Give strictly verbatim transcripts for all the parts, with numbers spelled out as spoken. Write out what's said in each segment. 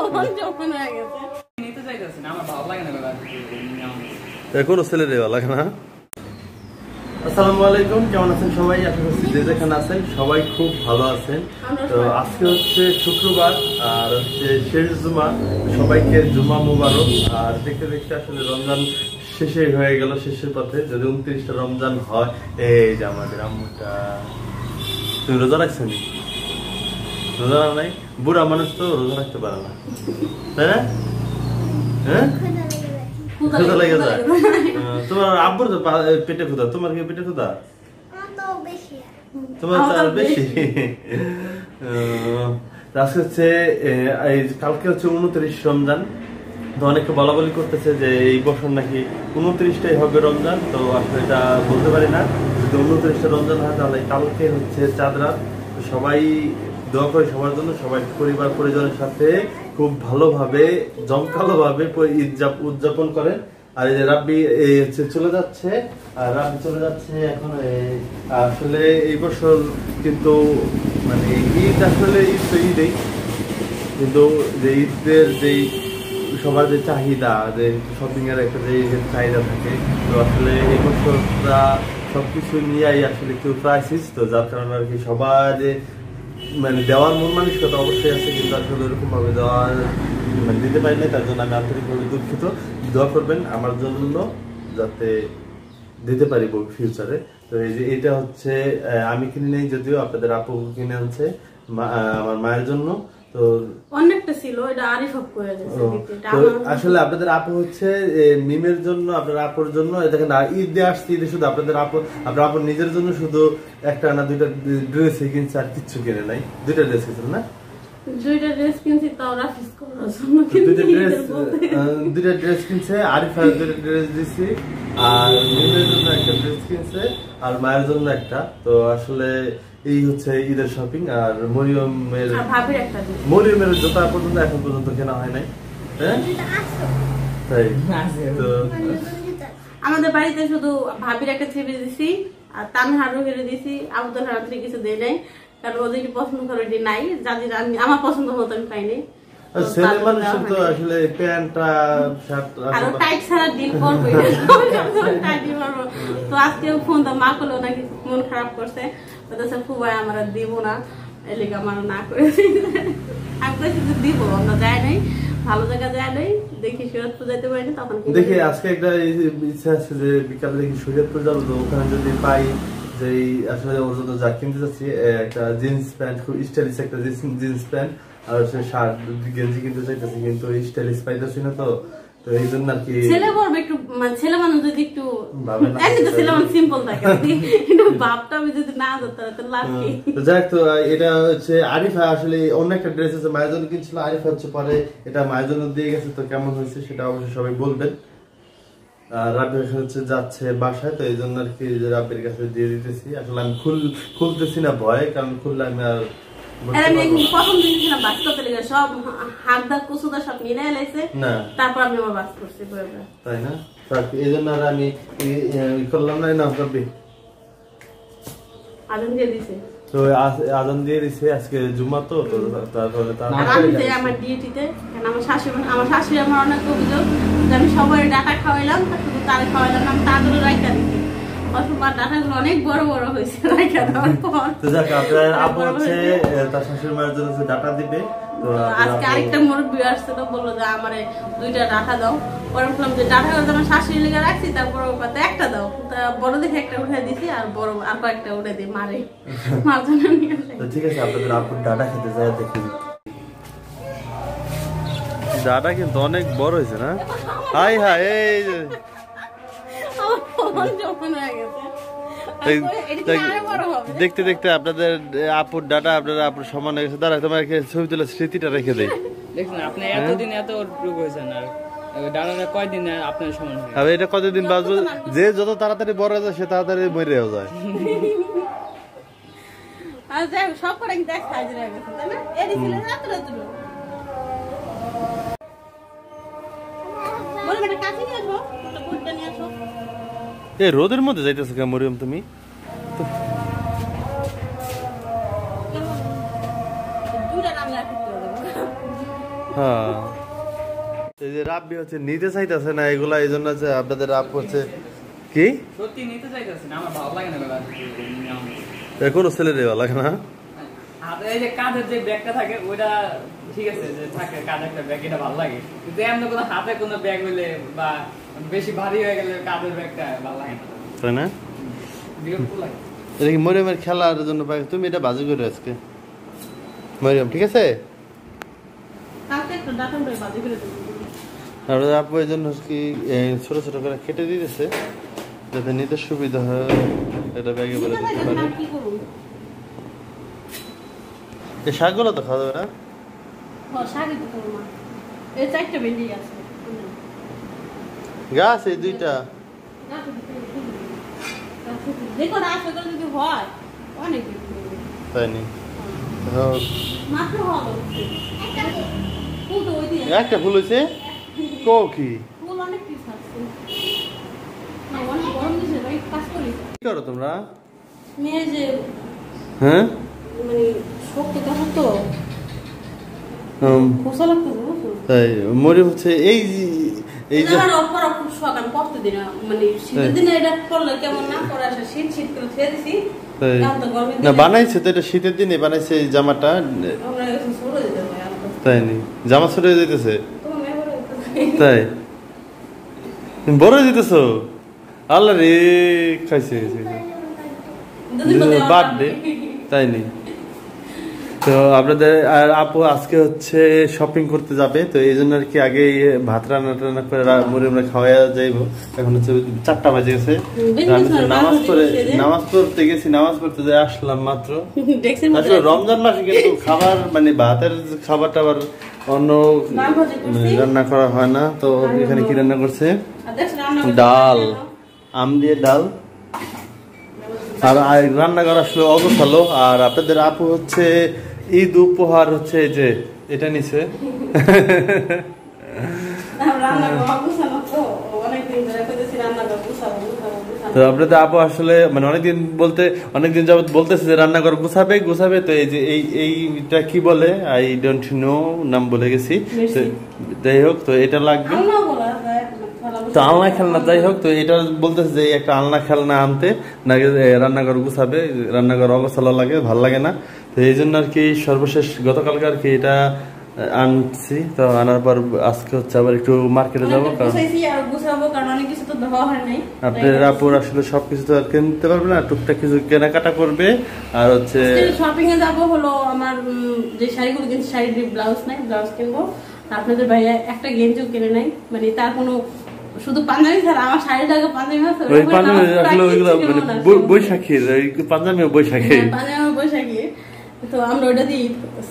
কোনো ছেলে দেওয়া লাগে না। আসসালামু আলাইকুম, কেমন আছেন সবাই? আশা করছি যে যেখানে আছেন সবাই খুব ভালো আছেন। তো আজকে হচ্ছে শুক্রবার আর হচ্ছে শেষ জুমা, সবাইকে জুমা মুবারক। আর দেখতে দেখতে আসলে রমজান শেষে হয়ে গেল, শেষের পথে। যদি উনত্রিশটা রমজান হয়, এই যে আমাদের আম্মুটা। তুমি রোজা রাখছেন? রোজা নাই, বুড়া মানুষ তো রোজা রাখতে পারে না, তাই না? হ্যাঁ, ক্ষুধা লেগে যায়। তোমার আব্বুর তো পেটে ক্ষুধা, তোমার কি পেটে ক্ষুধা? তোমার তো আর বেশি। আজকে হচ্ছে কালকে হচ্ছে উনত্রিশ রমজান। তো অনেকে বলা বলি করতেছে যে এই বছর নাকি উনত্রিশটাই হবে রমজান। তো আসলে এটা বলতে পারি না। যদি উনত্রিশটা রমজান হয় তাহলে কালকে হচ্ছে চাঁদ রাত। সবাই দোয়া করে সবার জন্য, সবাই পরিবার পরিজনের সাথে খুব ভালোভাবে জমকালো ভাবে ঈদ উদযাপন করেন। আর এই যে রাব্বি হচ্ছে চলে যাচ্ছে, আর রাব্বি চলে যাচ্ছে এখন। আসলে এই বছর কিন্তু মানে ঈদ আসলে ঈদ তো ঈদেই, কিন্তু যে ঈদের যেই সবার যে চাহিদা, যে শপিং এর একটা যে চাহিদা থাকে, তো আসলে এই বছরটা সবকিছু নিয়েই আসলে একটু ক্রাইসিস। তো যার কারণে আর কি সবার মানে দেওয়ার মন মানসিকতা অবশ্যই আছে, কিন্তু আসলে এরকম ভাবে দেওয়ার মানে দিতে পারি না। তার জন্য আমি আন্তরিকভাবে দুঃখিত। দোয়া করবেন আমার জন্য যাতে দিতে পারি ফিউচারে। তো এই যে এটা হচ্ছে আমি কিনে নেই, যদিও আপনাদের আপু কিনে আনছে আমার মায়ের জন্য। তো অনেকটা ছিল, এটা আরিফ আপ করে দিয়েছে। আসলে আপনাদের আপু হচ্ছে মিমের জন্য, আপনার আপুর জন্য। দেখেন ঈদে আসছে, ঈদে শুধু আপনাদের আপু আপনার আপুর নিজের জন্য শুধু একটা না দুইটা ড্রেস কিনছে, আর কিচ্ছু কিনে নাই। দুইটা ড্রেস কিনছে না? দুইটা ড্রেস কিনছি, তাও রাফিজ করার জন্য। দুইটা ড্রেস দুইটা ড্রেস কিনছে, আরিফার দুইটা ড্রেস দিছি, আর মিমের জন্য একটা ড্রেস কিনছে, আর মায়ের জন্য একটা। তো আসলে এই হচ্ছে ঈদের শপিং। আর মরিয়মের মরিয়মের জুতা পর্যন্ত এখন পর্যন্ত কেনা হয় নাই। হ্যাঁ, তাই তো আমাদের বাড়িতে শুধু ভাবির একটা ছেড়ে দিছি, আর তানহারও হেরে দিছি। আবুদুল হারাতে কিছু দেয় নাই, কারণ ওদের পছন্দ করে নাই, যাদের আমি আমার পছন্দ মতো আমি পাইনি। ছেলে মানুষের তো আসলে প্যান্টটা আর টাইট ছাড়া ডিল করবে। তো আজকে ফোন তো মা করলো নাকি মন খারাপ করছে, বলতেছে খুবই আমরা দিব না, এলিকে আমার না করে। আমি কইছি দিব, আমরা যাই নাই, ভালো জায়গা যায় নাই, দেখি শরীয়তপুর যাইতে পারিনি। তখন দেখি আজকে একটা ইচ্ছা আছে যে বিকালে দেখি শরীয়তপুর যাবো। তো ওখানে যদি পাই যে আসলে ওর জন্য যা কিনতে যাচ্ছি, একটা জিন্স প্যান্ট, খুব স্টাইলিশ একটা জিন্স প্যান্ট, আর হচ্ছে শার্ট গেঞ্জি কিনতে চাইতেছি, কিন্তু স্টাইলিশ পাইতেছি না। তো তো এই জন্য আর কি ছেলে বলবে একটু, মানে ছেলে মানুষ যদি একটু এমনি তো ছেলে মানুষ সিম্পল থাকে, কিন্তু ভাবটা আমি যদি না ধরতে তো লাভ কি। তো যাক, তো এটা হচ্ছে আরিফা আসলে অন্য একটা ড্রেস আছে মায়ের জন্য কিনছিল, আরিফা হচ্ছে পরে এটা মায়ের জন্য দিয়ে গেছে। তো কেমন হয়েছে সেটা অবশ্যই সবাই বলবেন। আর রাব্বির হচ্ছে যাচ্ছে বাসায়, তো এই জন্য আর কি রাব্বির কাছে দিয়ে দিতেছি। আসলে আমি খুল খুলতেছি না ভয়, কারণ খুললে আমি আর প্রথম দিয়েছিলাম বাস করতে লেগে সব হাত দা কুসুদা সব মিলে এলাইছে, তারপর আমি আমার বাস করছি, তাই না? এই জন্য আর আমি করলাম না। না রাব্বি আজান দিয়ে দিছে, তো আজান দিয়ে দিছে, আজকে জুমা। তো তারপরে আমার ডিউটিতে আমার শাশুড়ি আমার শাশুড়ি আমার অনেক অভিযোগ যে আমি সবাই ডাটা খাওয়াইলাম, শুধু তারে খাওয়াইলাম না, আমি তাদেরও রাইখা দিচ্ছি। অথবা ডাটাগুলো অনেক বড় বড় হয়েছে রাইখা দেওয়ার পর। তো যাক, আপনার আপু হচ্ছে তার শাশুড়ি মায়ের জন্য ডাটা দিবে। তো আজকে আরেকটা মুরব্বি আসছে, তো বললো যে আমারে দুইটা ডাটা দাও। পরে বললাম যে ডাটাগুলো আমার শাশুড়ি লেগে রাখছি, তারপর একটা দাও। তা বড় দেখে একটা উঠে দিছি, আর বড় আর কয়েকটা উঠে দিই মারে মার জন্য নিয়ে। ঠিক আছে, আপনাদের আপুর ডাটা খেতে যায় দেখি। ডাটা কিন্তু অনেক বড় হয়েছে না? হাই হাই, এই যে দেখতে দেখতে আপনাদের আপুর ডাটা আপনাদের আপুর সমান হয়ে গেছে। দাঁড়া, তোমার ছবি তুলে স্মৃতিটা রেখে দেয়। দেখুন আপনি এতদিন এত রোগ হয়েছেন, আর ডাটাটা কয়দিন আপনার সমান হয়? আর এটা কতদিন বাঁচবে? যে যত তাড়াতাড়ি বড় হয়ে যায় সে তাড়াতাড়ি মরেও যায়। সব করে দেখ সাইজ হয়ে গেছে, তাই না? এরই ছিল রাত রাত বলে বেটা কাছে নিয়ে আসো, একটা কুটটা নিয়ে আসো। এই রোদের মধ্যে যাইতেছো কেন মরিয়ম তুমি? হ্যাঁ এই যে রাব্বি হচ্ছে নিতে চাইতেছে না এগুলা, এই জন্য যে আপনাদের রাব হচ্ছে কি সত্যি নিতে চাইতেছে না, আমার ভালো লাগে না বাবা। কোনো ছেলের ভালো লাগে না। আর এই যে কাঁধের যে ব্যাগটা থাকে ওইটা ঠিক আছে, যে থাকে কাঁধে একটা ব্যাগ, এটা ভালো লাগে। কিন্তু এমন কোনো হাতে কোনো ব্যাগ হইলে বা বেশি ভারী হয়ে গেলে কাঁধের ব্যাগটা ভালো লাগে না, তাই না? বিরক্ত লাগে। এটা কি মরিয়মের খেলার জন্য পাই? তুমি এটা বাজে করে আজকে মরিয়ম, ঠিক আছে? আর আপু এই জন্য কি ছোট ছোট করে কেটে দিতেছে যাতে নিতে সুবিধা হয়, এটা ব্যাগে বলে দিতে পারে। এই শাকগুলো তো খাওয়া যাবে না? গাছ এই দুইটা তাই নি? একটা ফুল হয়েছে কি করো তোমরা? হ্যাঁ তাই মরে হচ্ছে এই এই যে না বানাইছে তো, এটা শীতের দিনে বানাইছে এই জামাটা, তাই নি? জামা ছোট হয়ে যেতেছে তাই বড় হয়ে যেতেছো? আল্লাহ রে খাইছে বার্থডে, তাই নি? তো আপনাদের আর আপু আজকে হচ্ছে শপিং করতে যাবে, তো এই জন্য আর কি আগে ভাত রান্না টান্না করে মুড়ি খাওয়া যাইবো। এখন হচ্ছে চারটা বাজে গেছে, নামাজ পড়ে নামাজ পড়তে গেছি, নামাজ পড়তে যাই আসলাম মাত্র। আসলে রমজান মাসে কিন্তু খাবার মানে ভাতের খাবারটা আবার অন্য রান্না করা হয় না। তো এখানে কি রান্না করছে? ডাল, আম দিয়ে ডাল, আর রান্নাঘর আসলে অগোছালো। আর আপনাদের আপু হচ্ছে ঈদ উপহার হচ্ছে এই যে এটা নিছে। তো আপনাদের আপু আসলে মানে অনেকদিন বলতে অনেকদিন যাবত বলতেছে যে রান্নাঘর গুছাবে গুছাবে। তো এই যে এই এইটা কি বলে আই ডোন্ট নো, নাম বলে গেছি। যাই হোক, তো এটা লাগবে তো আলনা খেলনা, যাই হোক। তো এটা বলতেছে যে একটা আলনা খেলনা আনতে নাকি রান্নাঘর গুছাবে, রান্নাঘর অগোছালো লাগে, ভাল লাগে না। তো এই জন্য আর কি সর্বশেষ গতকালকে আর কি এটা আনছি। তো আনার পর আজকে হচ্ছে আবার একটু মার্কেটে যাবো, কারণ আপনার আপুর আসলে সবকিছু তো আর কিনতে পারবে না, টুকটাক কিছু কেনাকাটা করবে। আর হচ্ছে শপিং এ যাবো, হলো আমার যে শাড়িগুলো কিনছি, শাড়ির ব্লাউজ নাই, ব্লাউজ কিনবো। আপনাদের ভাইয়া একটা গেঞ্জিও কিনে নাই, মানে তার কোনো শুধু পাঞ্জাবি ছাড়া আমার শাড়িটাকে পাঞ্জাবি আছে ওই পাঞ্জাবি আসলে ওইগুলো মানে বৈশাখী পাঞ্জাবি বৈশাখী পাঞ্জাবি বৈশাখী। তো আমরা ওইটা দিয়ে ঈদ করতেছি।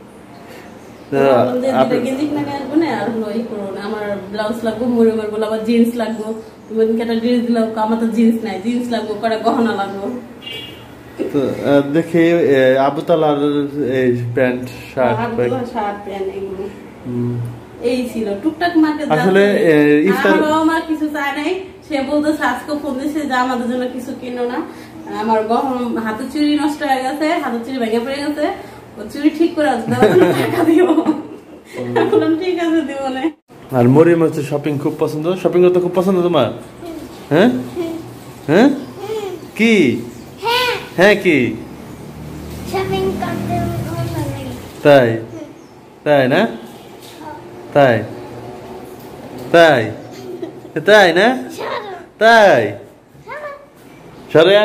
গেঞ্জি কিনে আসবো না, আর হলো ই করবো না, আমার ব্লাউজ লাগবো, মরিয়মের বলে আবার জিন্স লাগবো। একটা ড্রেস দিলাম, আমার তো জিন্স নাই, জিন্স লাগবো, কটা গহনা লাগবো। তো দেখি আবু তালার এই প্যান্ট শার্ট শার্ট প্যান্ট এগুলো এই ছিল টুকটাক মার্কেট। আসলে আমার বাবা মা কিছু চায় নাই, সে বলতো আজকে ফোন দিচ্ছে যে আমাদের জন্য কিছু কিনো না। আমার গহনা হাতের চুড়ি নষ্ট হয়ে গেছে, হাতের চুড়ি ভেঙে পড়ে গেছে, ও চুড়ি ঠিক করে আসবে, টাকা দিব। ঠিক আছে দিব না। আর মরিয়ম হচ্ছে শপিং খুব পছন্দ, শপিং করতে খুব পছন্দ তোমার? হ্যাঁ হ্যাঁ কি হ্যাঁ কি তাই তাই না তাই তাই তাই না তাই সরিয়া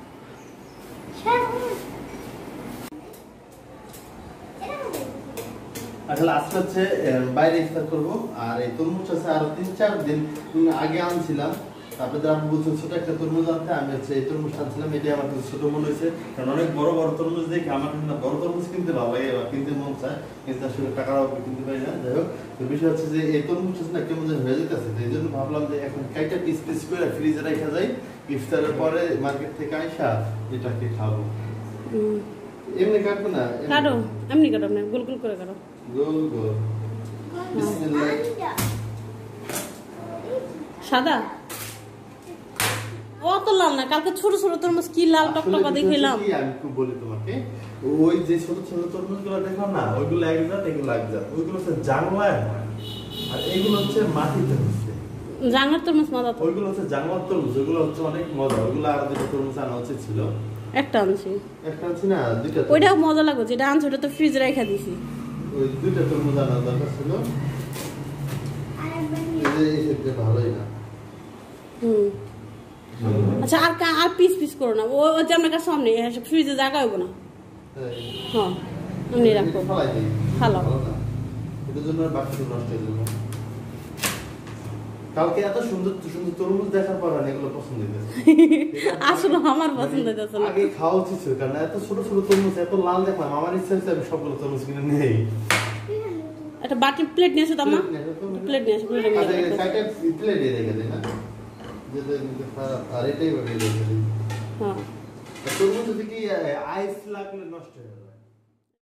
আসলে আজকে হচ্ছে বাইরে ইফতার করবো। আর এই তরমুজ আছে আরো তিন চার দিন আগে আনছিলাম, আপনাদের আপনি বলছেন ছোট একটা তরমুজ আনতে, আমি হচ্ছে এই তরমুজটা আনছিলাম। এটি আমার ছোট মনে হয়েছে, কারণ অনেক বড় বড় তরমুজ দেখে আমার কিন্তু বড় তরমুজ কিনতে ভালো লাগে বা কিনতে মন চায়, কিন্তু আসলে টাকার অভাবে কিনতে পারি না। যাই হোক, তো বিষয় হচ্ছে যে এই তরমুজটা না কেমন হয়ে যেতেছে, এই জন্য ভাবলাম যে এখন কয়েকটা পিস পিস করে ফ্রিজে রাখা যায়, ইফতারের পরে মার্কেট থেকে আইসা এটাকে খাবো। এমনি কাটবো না, কাটো এমনি কাটো না, গোল গোল করে কাটো, গোল গোল। বিসমিল্লাহ। সাদা অত লাল না, কালকে ছোট ছোট তরমুজ কি লাল টকটকা দেখিলাম। আমি একটু বলি তোমাকে, ওই যে ছোট ছোট তরমুজগুলো দেখো না, ওইগুলো এক জাত, এগুলো এক জাত। ওইগুলো হচ্ছে জাংলায়, আর এগুলো হচ্ছে মাটিতে হচ্ছে জাংলার তরমুজ মজা। ওইগুলো হচ্ছে জাংলার তরমুজ, ওইগুলো হচ্ছে অনেক মজা। ওইগুলো আর দুটো তরমুজ আনা উচিত ছিল। একটা আনছি, একটা আনছি না, দুইটা। ওইটাও মজা লাগবে, যেটা আনছি ওটা তো ফ্রিজে রেখে দিছি। ওই দুইটা তরমুজ আনা দরকার ছিল। ভালোই না। হুম, আচ্ছা আর আর পিস পিস করো না, ও যে আমার কাছে সামনে ফ্রিজে জায়গা হইব না। হ্যাঁ এমনি রাখো, ভালো। এটার জন্য বাকি নষ্ট হয়ে যাবে। কালকে এত সুন্দর সুন্দর তরমুজ দেখার পর এগুলো পছন্দ হয়েছে। আসলে আমার পছন্দ হয়েছে না। আগে খাওয়া উচিত ছিল, কারণ এত ছোট ছোট তরমুজ এত লাল দেখলাম, আমার ইচ্ছা হচ্ছে আমি সবগুলো তরমুজ কিনে নেই। একটা বাটি প্লেট নিয়ে এসো তো মা, প্লেট নিয়ে এসো। প্লেটে নিয়ে এসো, সাইডে প্লেট দিয়ে রেখে দেন না, যেটা খারাপ। আর এটাই বাকি রেখে দিই। হ্যাঁ, তরমুজ যদি কি আইস লাগলে নষ্ট হয়ে যাবে।